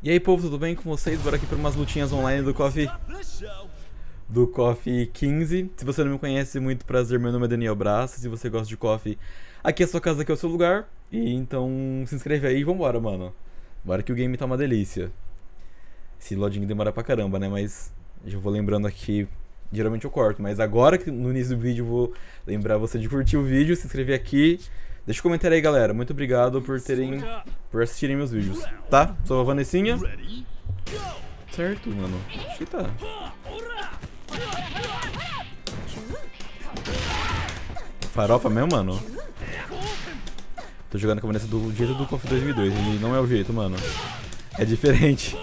E aí, povo, tudo bem com vocês? Bora aqui para umas lutinhas online do KOF 15. Se você não me conhece, muito prazer, meu nome é Daniel Braça. Se você gosta de KOF, aqui é a sua casa, aqui é o seu lugar. E então se inscreve aí e vambora, mano. Bora que o game tá uma delícia. Esse loading demora pra caramba, né? Mas já vou lembrando aqui, geralmente eu corto. Mas agora que no início do vídeo eu vou lembrar você de curtir o vídeo, se inscrever aqui. Deixa um comentário aí, galera. Muito obrigado por assistirem meus vídeos, tá? Sou a Vanessinha. Certo, mano. Acho que tá. Farofa mesmo, mano? Tô jogando com a Vanessa do jeito do KOF 2002. E não é o jeito, mano. É diferente.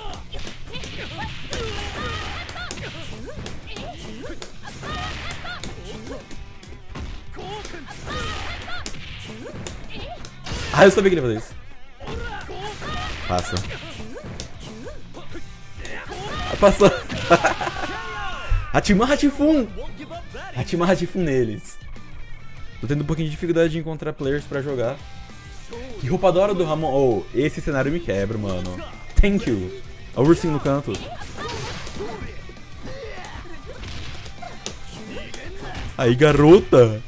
Ah, eu sabia que ele ia fazer isso. Passa. Ah, passou. Hachiman Hatifun! Hachiman Hatifun neles. Tô tendo um pouquinho de dificuldade de encontrar players pra jogar. Que roupa da hora do Ramon. Oh, esse cenário me quebra, mano. Thank you. Olha o ursinho no canto. Aí, garota.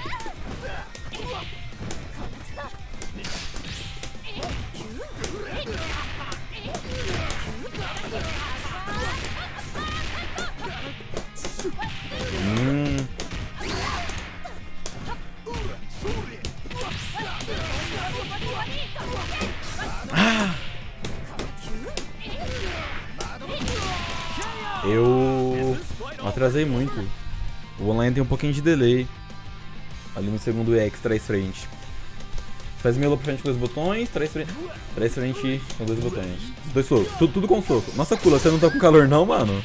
Eu atrasei muito. O online tem um pouquinho de delay. Ali no segundo X, trás frente. Faz meio pra frente com dois botões, trás frente com dois botões. Dois socos, tudo com soco. Nossa, Kula, você não tá com calor não, mano?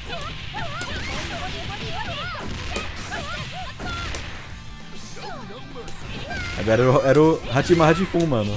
Agora era o Hachiman Hatifun, mano.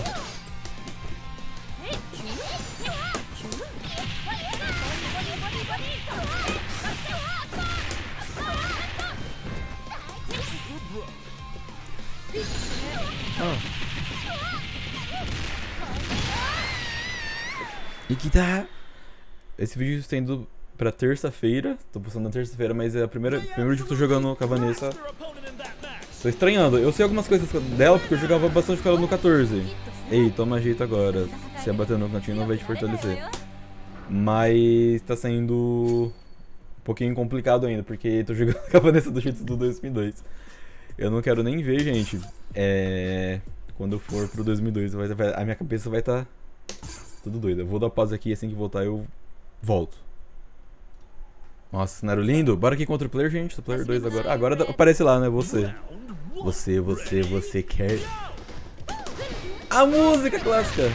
E que tá. Esse vídeo está indo pra terça-feira. Tô postando na terça-feira, mas é o primeiro dia que eu tô jogando com a Vanessa. Tô estranhando. Eu sei algumas coisas dela porque eu jogava bastante com ela no 14. Ei, toma jeito agora. Se bater no cantinho não vai te fortalecer. Mas tá sendo um pouquinho complicado ainda, porque tô jogando com a Vanessa do jeito do 2002. Eu não quero nem ver, gente. Quando eu for pro 2002, a minha cabeça vai estar tudo doido. Eu vou dar pausa aqui, assim que voltar eu volto. Nossa, cenário lindo. Bora aqui contra o player, gente. O player 2 agora. Agora aparece lá, né? Você quer... A música clássica!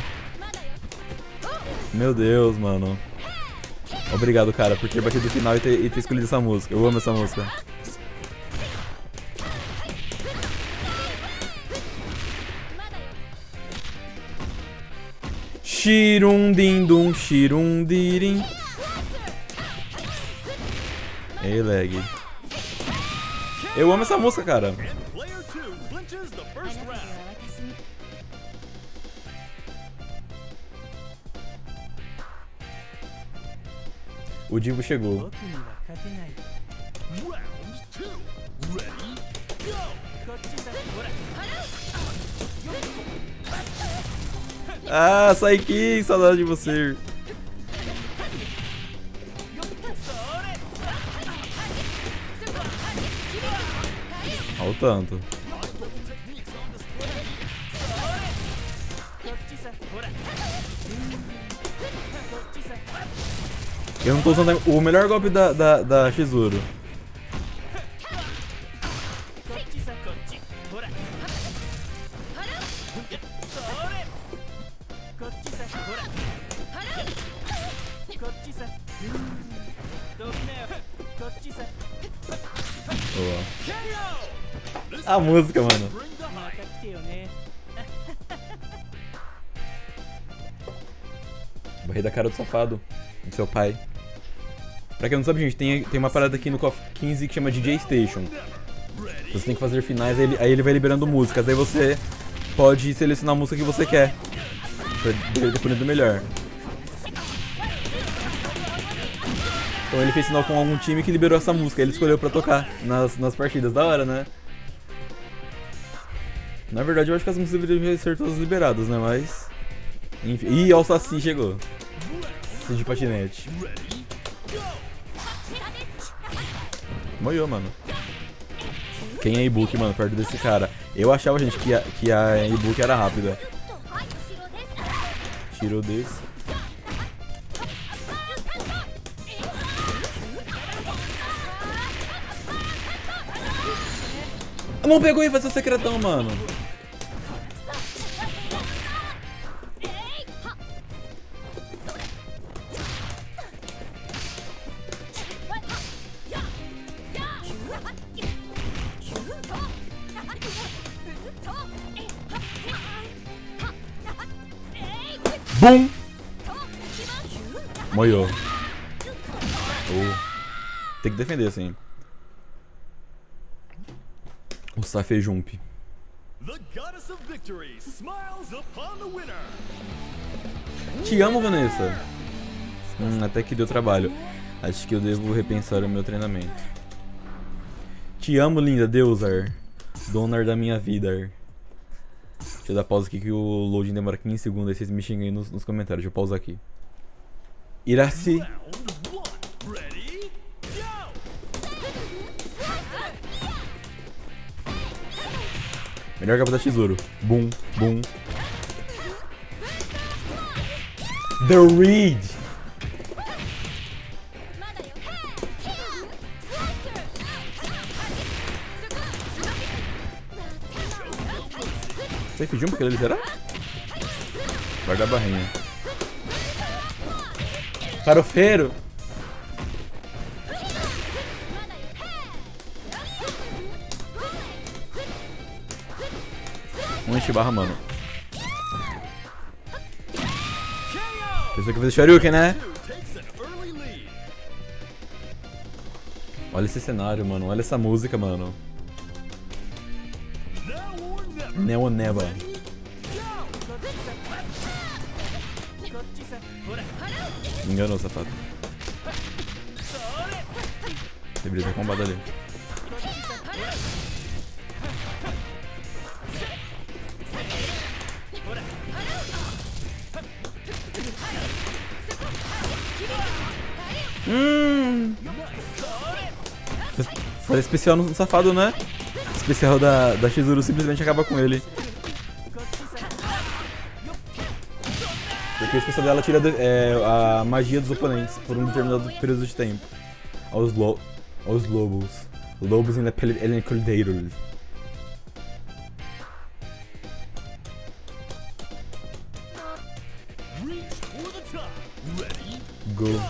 Meu Deus, mano. Obrigado, cara, por ter batido o final e ter escolhido essa música. Eu amo essa música. Shirundindum, shirundirim. Ei, lag. Eu amo essa música, cara. O Divo chegou. Ah, Saiki, saudade de você. Olha o tanto. Eu não tô usando o melhor golpe da Shizuru. Boa. A música, mano. Barrei da cara do safado, do seu pai. Pra quem não sabe, gente, tem uma parada aqui no KOF 15 que chama DJ Station. Você tem que fazer finais, aí ele vai liberando músicas. Aí você pode selecionar a música que você quer, dependendo do melhor. Então ele fez sinal com algum time que liberou essa música. Ele escolheu pra tocar nas partidas. Da hora, né? Na verdade, eu acho que as músicas deveriam ser todas liberadas, né? Mas... enfim. Ih, ó, o Saci chegou. Saci de patinete. Moiou, mano. Quem é Ibuki, mano, perto desse cara? Eu achava, gente, que a Ibuki era rápida. Tirou desse. Não pegou e faz o secretão, mano. Bum! Moiou. Tem que defender, assim. O Safei Jump. Te amo, Vanessa. Até que deu trabalho. Acho que eu devo repensar o meu treinamento. Te amo, linda deusar. Donar da minha vida. Deixa eu dar pausa aqui que o loading demora 15 segundos. Aí vocês me xingam aí nos comentários. Deixa eu pausar aqui. Iraci. Melhor capa da tesouro. Boom, boom. The Reed. Safe jump que ele será? Guarda a barrinha. Farofeiro. Um enche barra, mano. Pensou que fez o Shoryuken, né? Olha esse cenário, mano. Olha essa música, mano. Now or never. Me enganou, safado. Deveria ter combado ali. Foi especial no safado, né? Especial da Chizuru simplesmente acaba com ele. Porque o especial dela tira a magia dos oponentes por um determinado período de tempo. Aos lobos. Lobos in the Elencoldeiros. Go.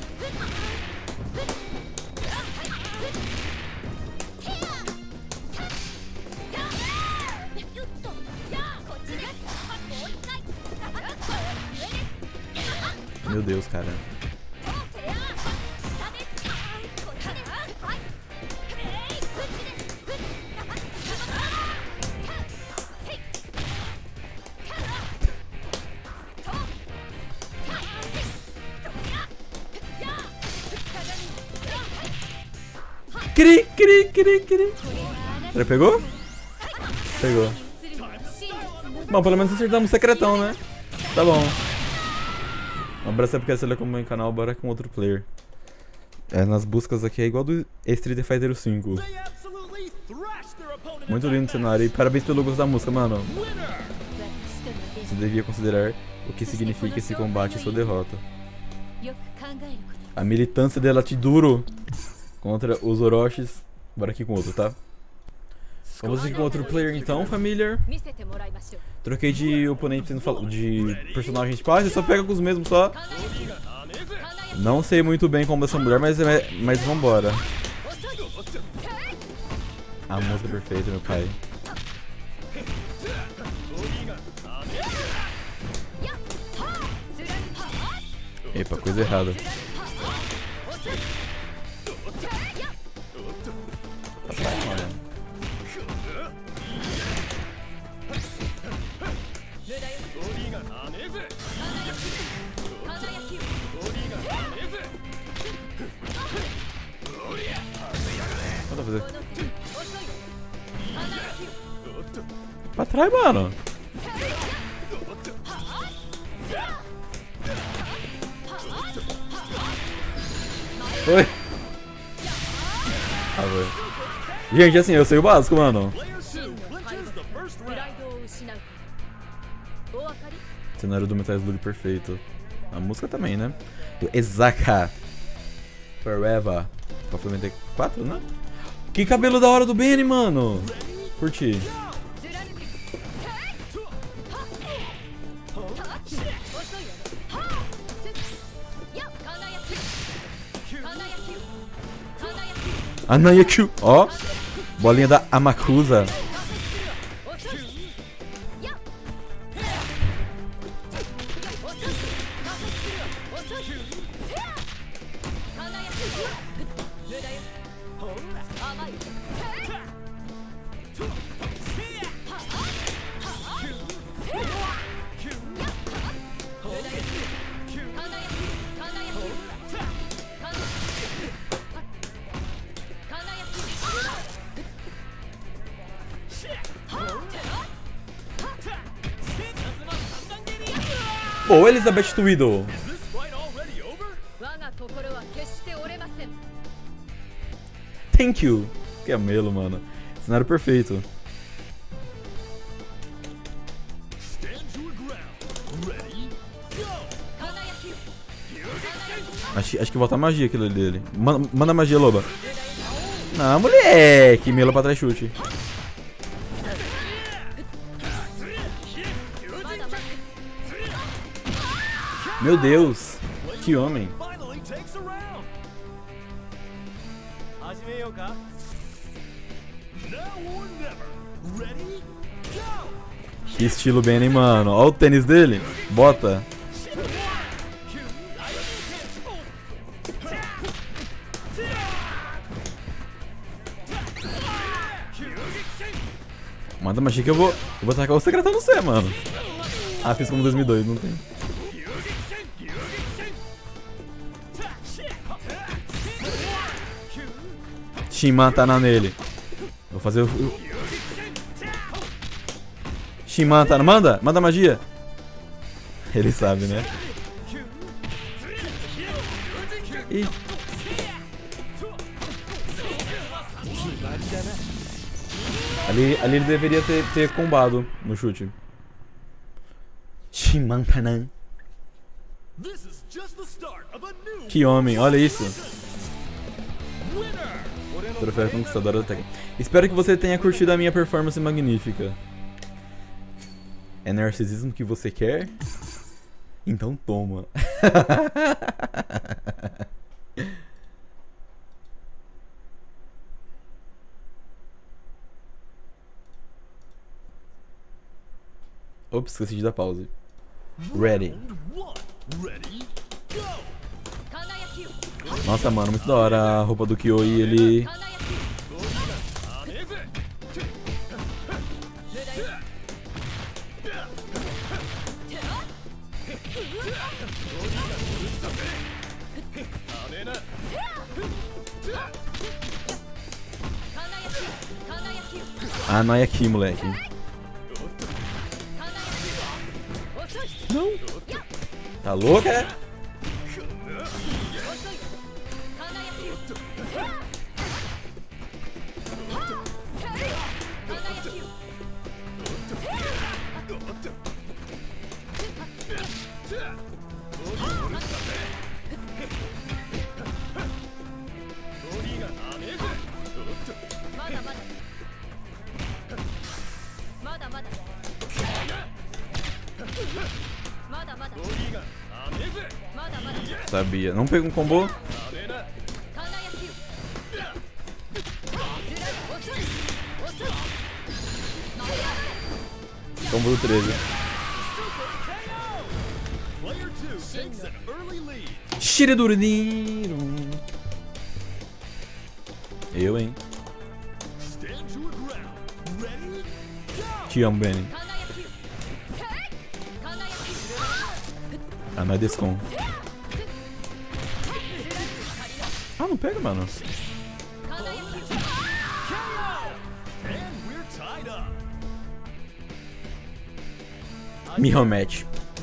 Meu Deus, cara. Cri. Será que pegou? Pegou. Bom, pelo menos acertamos o secretão, né? Tá bom. Um abraço porque você acompanha o canal, bora com outro player. Nas buscas aqui é igual do Street Fighter 5. Muito lindo o cenário e parabéns pelo gosto da música, mano. Você devia considerar o que significa esse combate e sua derrota. A militância dela te duro contra os Orochis. Bora aqui com outro, tá? Vamos aqui com outro player então, família. Troquei de oponente, de personagem quase, só pega com os mesmos só. Não sei muito bem como essa mulher, mas vambora. A música é perfeita, meu pai. Epa, coisa errada. fazer? Pra trás, mano. Oi. Ah, velho. Gente, assim, eu sei o básico, mano. Cenário do Metal Slug perfeito. A música também, né? Do Ezaka. Forever. Pra Flamengo 4, né? Que cabelo da hora do Benny, mano. Curti. Anayakyu. Ó. Bolinha da Amakusa. Pô, Elizabeth Twiddle. Thank you. Que amelo, mano. Cenário perfeito. Acho que volta a magia aquilo ali dele. Manda magia, loba. Não, moleque. Melo pra trás, chute. Meu Deus. Que homem. Que estilo Benny, mano. Olha o tênis dele. Bota. Manda magia que eu vou tacar o secretão no C, mano. Ah, fiz como 2002, não tem. Shimantana nele. Vou fazer o... Shimantana. Manda magia. Ele sabe, né? Ih. Ali ele deveria ter combado no chute. Shimantana. Que homem, olha isso. Troféu conquistadora da técnica. Espero que você tenha curtido a minha performance magnífica. É narcisismo que você quer? Então toma. Ops, esqueci de dar pause. Ready. Nossa, mano, muito da hora a roupa do Kyo e ele... Ah, não é aqui, moleque. Não. Tá louca, é? Sabia. Não pegou um combo? Combo do 13. Shiriduriru. Eu, hein? Te amo, Benny. Ah, não é Descon. Ah, não pega, mano. Mirror Match.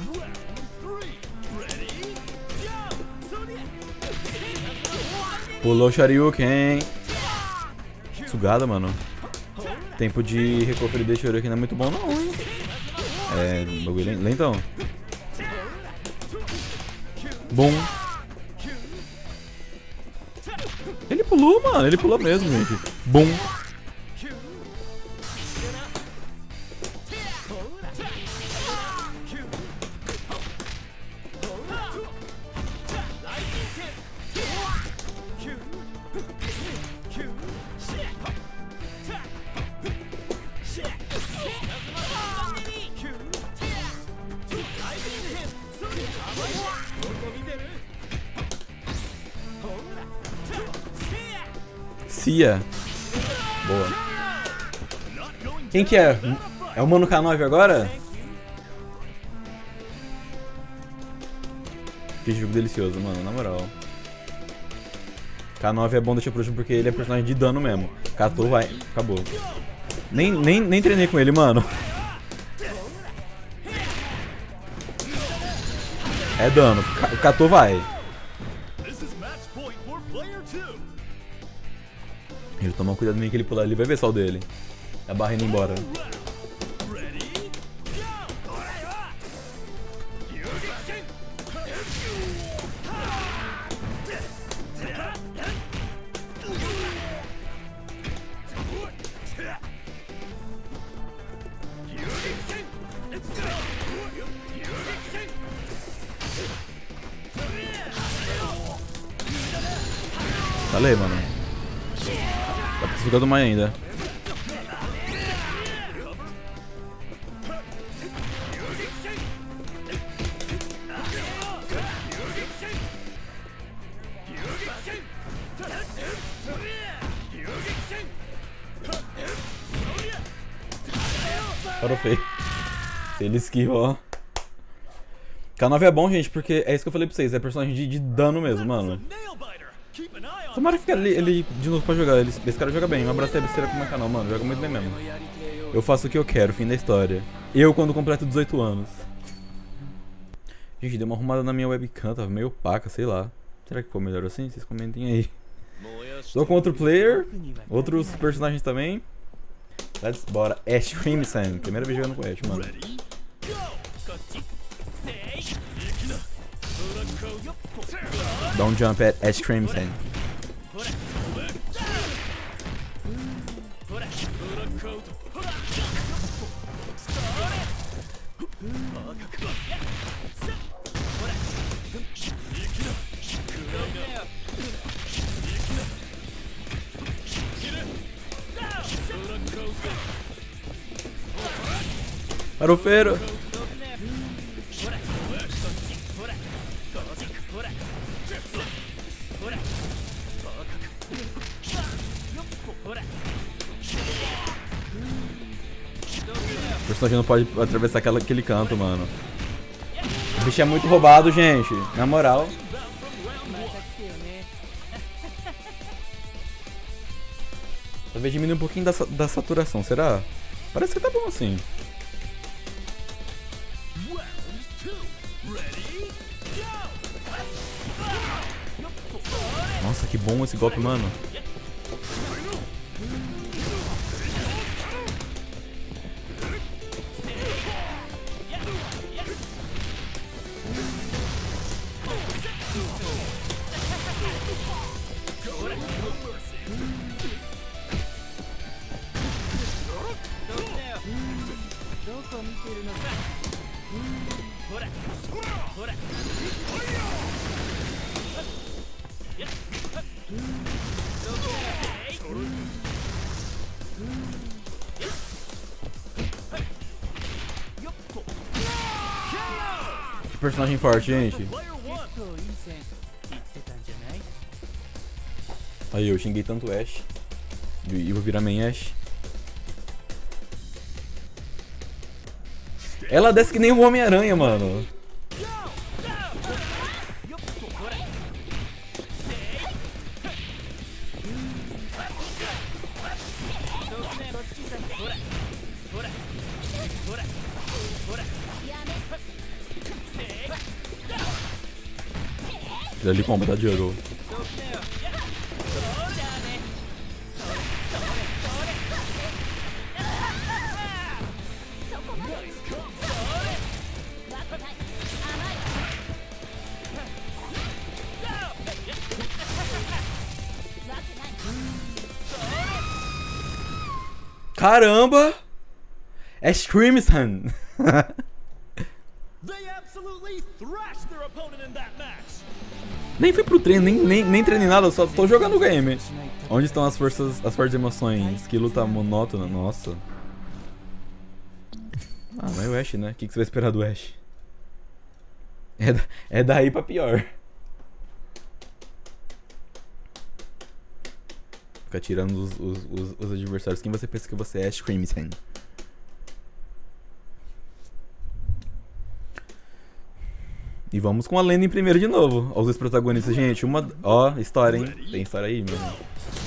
Pulou o Shoryuken. Sugada, mano. Tempo de recovery de Shoryuken não é muito bom não, hein? É, bagulho lentão. Bom. Ele pulou, mano. Ele pulou mesmo, gente. Bom. Cia. Boa. Quem que é? É o Mano K9 agora? Que jogo delicioso, mano, na moral. K9 é bom deixar pro último porque ele é personagem de dano mesmo. Catou, vai. Acabou. Nem treinei com ele, mano. É dano. Catou, vai. Ele toma cuidado nem que ele pular ali, vai ver só o dele. A barra indo embora. Falei, mano. Tá precisando mais ainda. Parou feio. Ele esquiva, ó. K9 é bom, gente, porque é isso que eu falei pra vocês. É personagem de dano mesmo, mano. Tomara que ele de novo pra jogar. Esse cara joga bem. Um abraço aí, besteira com o meu canal, mano. Joga muito bem mesmo. Eu faço o que eu quero, fim da história. Eu quando completo 18 anos. Gente, deu uma arrumada na minha webcam, tava meio opaca, sei lá. Será que ficou melhor assim? Vocês comentem aí. Tô com outro player, outros personagens também. Let's bora. Ash Crimson. Primeira vez jogando com Ash, mano. Don't jump at Ash Crimson. Farofeiro. O personagem não pode atravessar aquele canto, mano. O bicho é muito roubado, gente. Na moral. Talvez diminua um pouquinho da saturação, será? Parece que tá bom assim. Nossa, que bom esse golpe, mano. Que personagem forte, gente. Aí, eu xinguei tanto o Ash. E vou virar main Ash. Ela desce que nem o Homem-Aranha, mano. Ele ali comba, tá jungle. Caramba! É Crimson! Nem fui pro treino, nem treinei nada, só tô jogando o game. Onde estão as fortes emoções? Que luta monótona, nossa. Ah, mas é o Ash, né? O que você vai esperar do Ash? É daí pra pior. Ficar tirando os adversários. Quem você pensa que você é? Ash Crimson. E vamos com a Lenda em primeiro de novo. Olha os dois protagonistas, gente. Ó, história, hein? Tem história aí, meu irmão.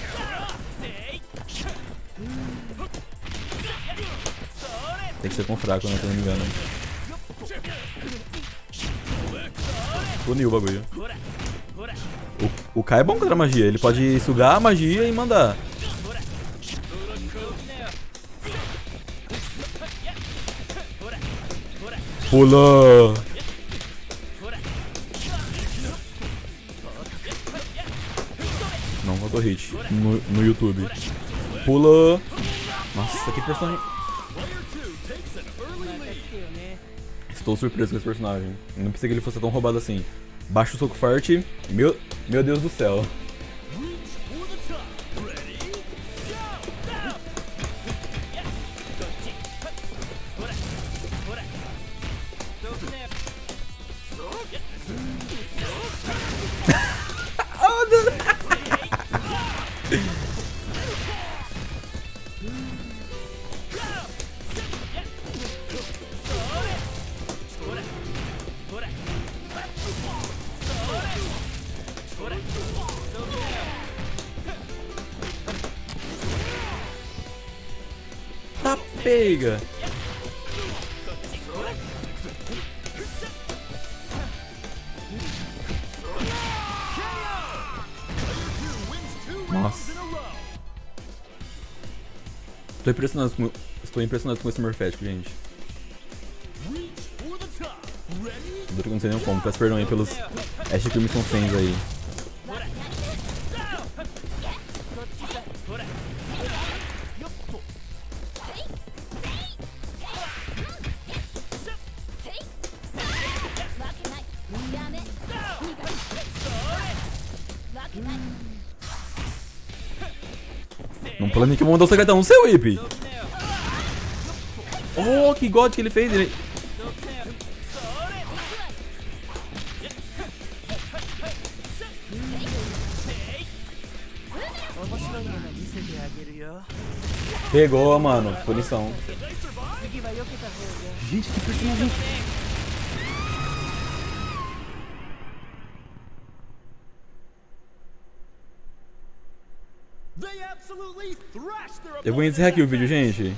Tem que ser com fraco, né? Se eu não me engano. Puniu o bagulho. O Kai é bom contra a magia. Ele pode sugar a magia e mandar. Pula! Não, rodou hit no YouTube. Pula! Nossa, que personagem. Estou surpreso com esse personagem. Eu não pensei que ele fosse tão roubado assim. Baixa o soco forte. Meu Deus do céu. Tá pega. Nossa. Estou impressionado com esse morfético, gente. Duro que não sei nem como. Peço perdão aí pelos Ash Crimson fans aí. Não planejei que eu vou mandar o secretão no seu whip. Oh, que god que ele fez. Ele... Pegou, mano. Punição. Gente, que personagem. Eu vou encerrar aqui o vídeo, gente.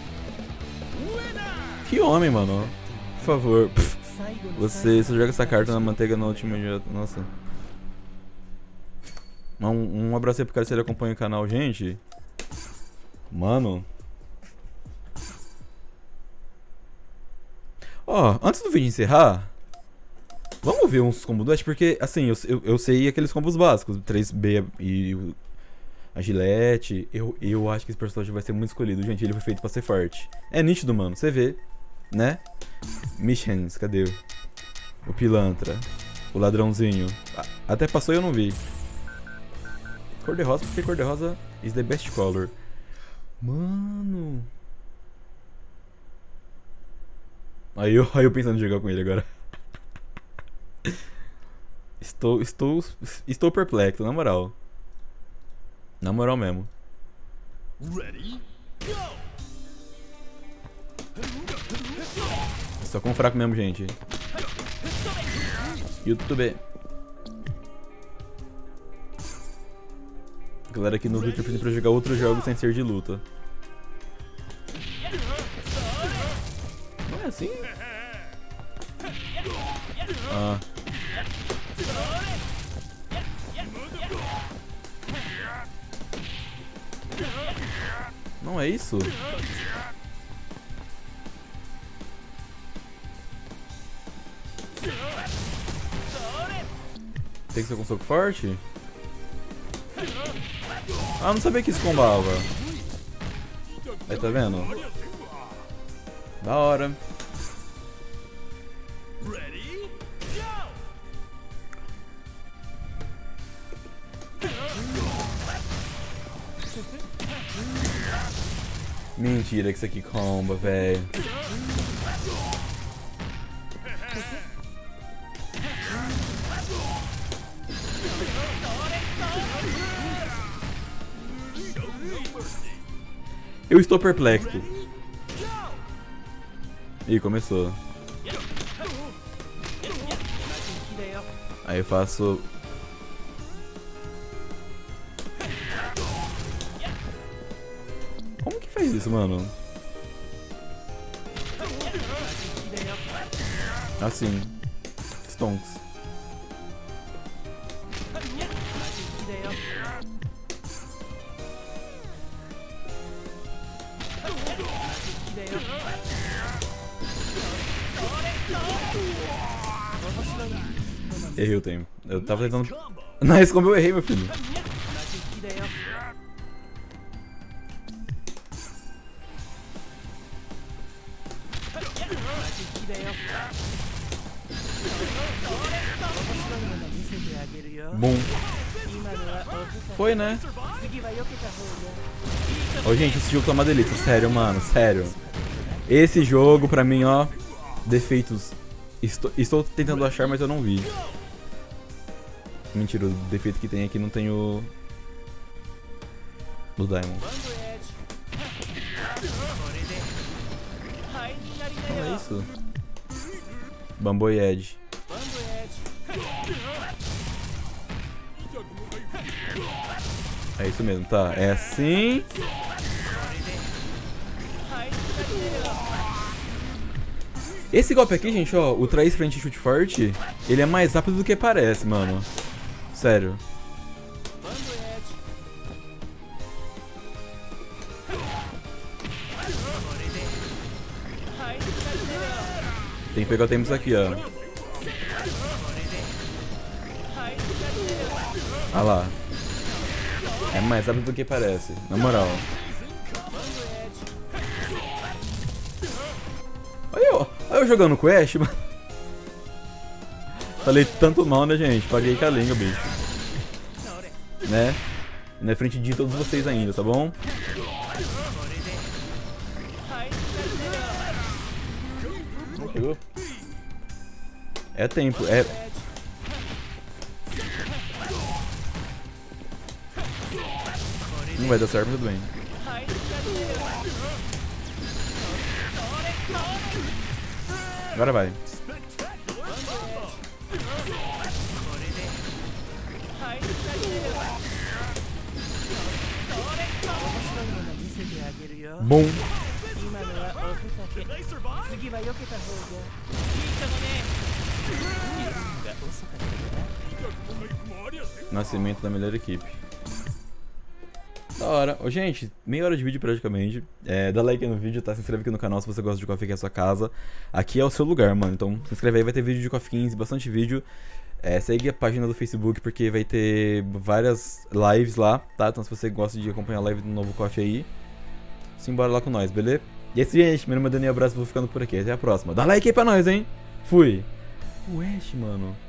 Que homem, mano. Por favor. Você só joga essa carta na manteiga no último dia. Nossa. Um abraço aí pro cara se ele acompanha o canal, gente. Mano. Ó, antes do vídeo encerrar, vamos ver uns combos do Ash, porque assim, eu sei aqueles combos básicos, 3B e a Gillette. Eu acho que esse personagem vai ser muito escolhido, gente. Ele foi feito pra ser forte. É nítido, mano. Você vê, né? Michens, cadê? O pilantra. O ladrãozinho. Até passou e eu não vi. Cor de rosa, porque cor de rosa is the best color. Mano. Aí eu pensando em jogar com ele agora. Estou perplexo, na moral. Na moral mesmo. Só com fraco mesmo, gente. YouTube. Galera aqui no YouTube pedindo pra jogar outros jogos sem ser de luta. Não é assim? Ah. Não é isso? Tem que ser com soco forte? Ah, não sabia que isso combava. Aí, tá vendo? Da hora. Mentira que isso aqui comba, velho. Eu estou perplexo. Ih, começou. Aí eu faço... Como que faz isso, mano? Assim. Stonks. Errei o tempo. Eu tava tentando... Nice, como eu errei, meu filho. Bom. Foi, né? Ô, gente, esse jogo tá uma delícia. Sério, mano. Sério. Esse jogo, pra mim, ó... Defeitos... Estou tentando achar, mas eu não vi. Mentira, o defeito que tem aqui não tem o... do Diamond. Não é isso? Bamboy Edge. É isso mesmo, tá. É assim. Esse golpe aqui, gente, ó, o trás frente chute forte, ele é mais rápido do que parece, mano. Sério. Tem que pegar o tempo aqui, ó. Ah lá. É mais rápido do que parece, na moral. Olha eu jogando com o Ash, mano. Falei tanto mal, né, gente? Paguei com a língua, bicho. Né? Na frente de todos vocês ainda, tá bom? Não chegou? É tempo, é... Não vai dar certo, mas tudo bem. Agora vai. Bom. Nascimento da melhor equipe. Da hora. Ô, gente, meia hora de vídeo praticamente. Dá like no vídeo, tá? Se inscreve aqui no canal se você gosta de Coffee, que é a sua casa. Aqui é o seu lugar, mano. Então se inscreve aí, vai ter vídeo de Coffee 15, bastante vídeo. Segue a página do Facebook porque vai ter várias lives lá, tá? Então se você gosta de acompanhar a live do novo Coffee aí, simbora lá com nós, beleza? E é isso, gente. Meu nome é Daniel Abraço, vou ficando por aqui. Até a próxima. Dá like aí pra nós, hein? Fui. O Ash, mano.